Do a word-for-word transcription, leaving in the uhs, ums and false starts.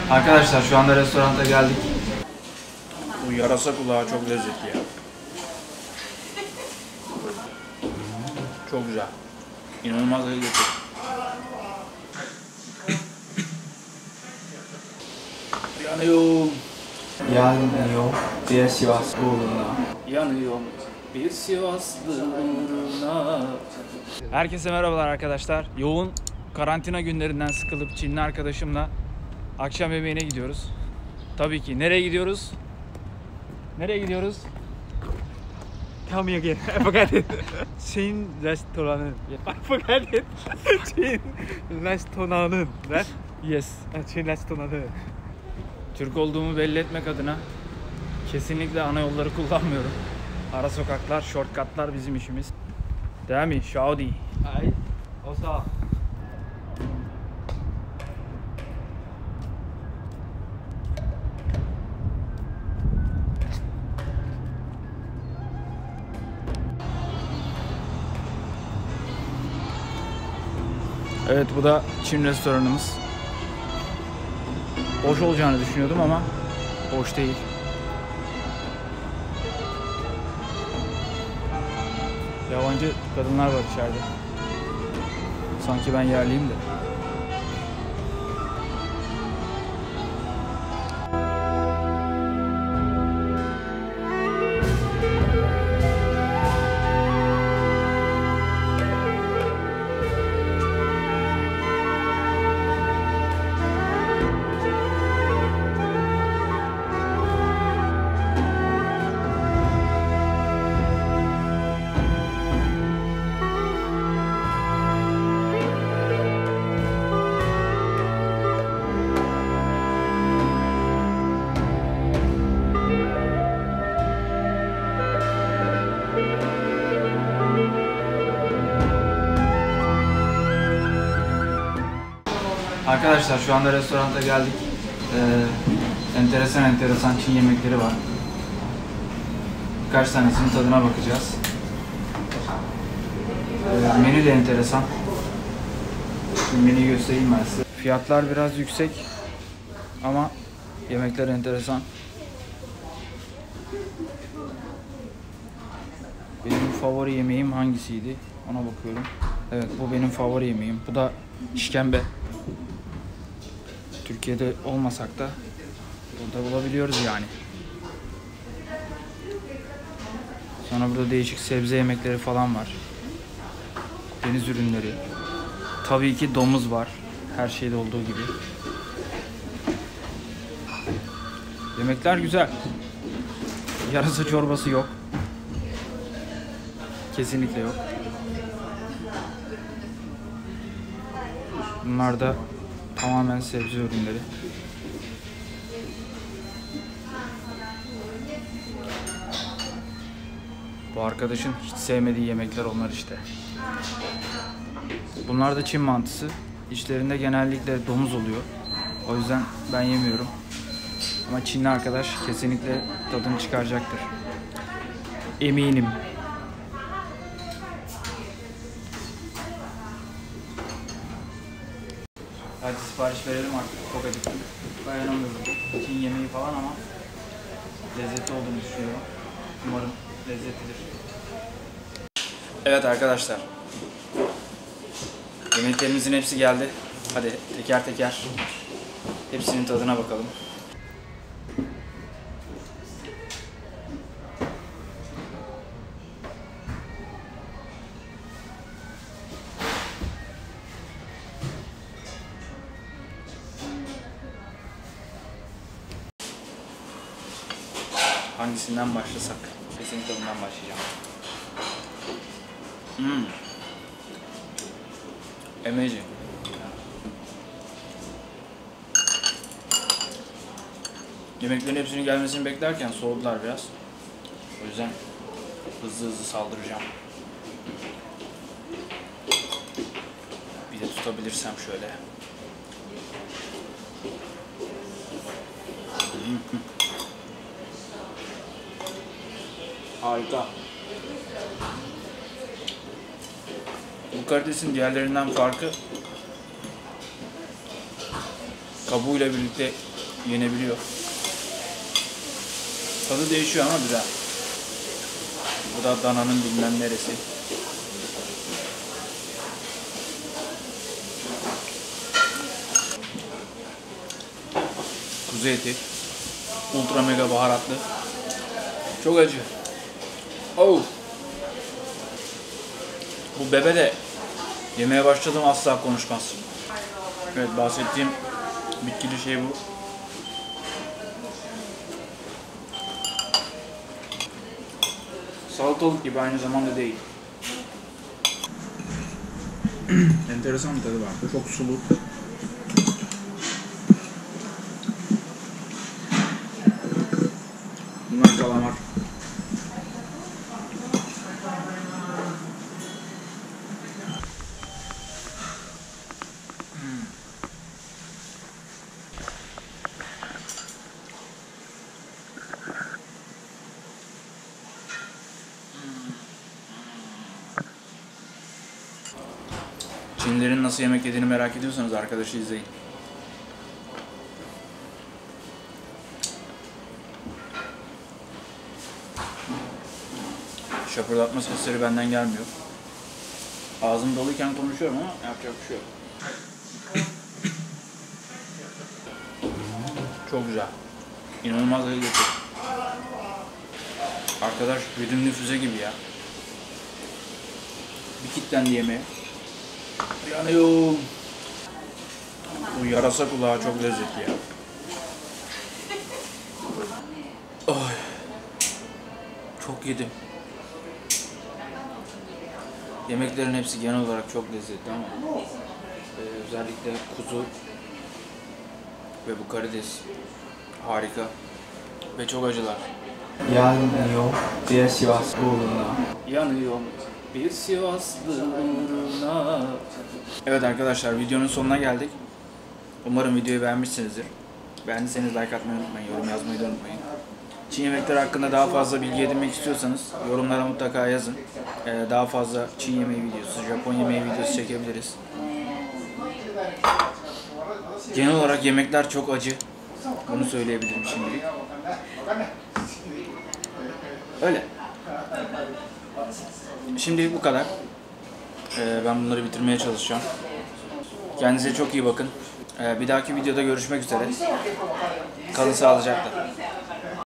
Arkadaşlar şu anda restoranta geldik. Bu yarasa kulağı çok lezzetli ya. Çok güzel. İnanılmaz lezzetli. Yanıyorum. Yanıyor bir Sivas uğruna. Yanıyorum bir Sivaslı uğruna. Herkese merhabalar arkadaşlar. Yoğun karantina günlerinden sıkılıp Çinli arkadaşımla akşam yemeğine gidiyoruz. Tabii ki. Nereye gidiyoruz? Nereye gidiyoruz? Tell me again. I forgot it. Çin restoranı. I forgot it. Çin restoranı. Right? Yes. Çin restoranı. Türk olduğumu belli etmek adına kesinlikle ana yolları kullanmıyorum. Ara sokaklar, shortcutlar bizim işimiz. Değil mi? Shaodi. Ay. Osa. Evet, bu da Çin restoranımız. Boş olacağını düşünüyordum ama boş değil. Yabancı kadınlar var içeride. Sanki ben yerliyim de. Arkadaşlar şu anda restoranta geldik. Ee, enteresan enteresan Çin yemekleri var. Birkaç tanesinin tadına bakacağız. Ee, menü de enteresan. Şimdi menüyü göstereyim ben size. Fiyatlar biraz yüksek ama yemekler enteresan. Benim favori yemeğim hangisiydi? Ona bakıyorum. Evet, bu benim favori yemeğim. Bu da işkembe. Türkiye'de olmasak da burada bulabiliyoruz yani. Sonra burada değişik sebze yemekleri falan var. Deniz ürünleri. Tabii ki domuz var. Her şeyde olduğu gibi. Yemekler güzel. Yarasa çorbası yok. Kesinlikle yok. Bunlar da tamamen sebze ürünleri. Bu arkadaşın hiç sevmediği yemekler onlar işte. Bunlar da Çin mantısı. İçlerinde genellikle domuz oluyor. O yüzden ben yemiyorum. Ama Çinli arkadaş kesinlikle tadını çıkaracaktır. Eminim. Hadi sipariş verelim artık. Çok acıktım. Dayanamıyorum. Çin yemeği falan ama lezzetli olduğunu düşünüyorum. Umarım lezzetlidir. Evet arkadaşlar. Yemeklerimizin hepsi geldi. Hadi teker teker hepsinin tadına bakalım. Hangisinden başlasak? Kesinlikle bundan başlayacağım. Hmm. Amazing. Yemeklerin hepsinin gelmesini beklerken soğudular biraz. O yüzden hızlı hızlı saldıracağım. Bir de tutabilirsem şöyle. Harika. Bu karidesin diğerlerinden farkı kabuğuyla birlikte yenebiliyor. Tadı değişiyor ama güzel. Bu da dananın bilmem neresi. Kuzu eti. Ultra mega baharatlı. Çok acı. Oh. Bu bebe de yemeye başladım asla konuşmaz. Evet, bahsettiğim bitkili şey bu. Salatalık gibi aynı zamanda değil. Enteresan bir tadı var. Çok sulu. Bunlar kalamar. Çinlilerin nasıl yemek yediğini merak ediyorsanız arkadaşı izleyin. Şapırdatma sesleri benden gelmiyor. Ağzım doluyken konuşuyorum ama yapacak bir şey yok. Çok güzel. İnanılmaz lezzetli. Arkadaş güdümlü füze gibi ya. Bir kitlendi yemeğe. Yanıyorum. Bu yarasa kulağı çok lezzetli ya. Ay. Çok yedim. Yemeklerin hepsi genel olarak çok lezzetli ama e, özellikle kuzu ve bu karides harika ve çok acılar. Yanıyor bir Sivas uğruna. Yanıyorum bir Sivaslı uğruna. Evet arkadaşlar, videonun sonuna geldik. Umarım videoyu beğenmişsinizdir. Beğendiyseniz like atmayı unutmayın, yorum yazmayı da unutmayın. Çin yemekleri hakkında daha fazla bilgi edinmek istiyorsanız yorumlara mutlaka yazın. Ee, daha fazla Çin yemeği videosu, Japon yemeği videosu çekebiliriz. Genel olarak yemekler çok acı. Bunu söyleyebilirim şimdilik. Öyle. Şimdilik bu kadar. Ee, ben bunları bitirmeye çalışacağım. Kendinize çok iyi bakın. Ee, bir dahaki videoda görüşmek üzere. Kalın sağlıcakla.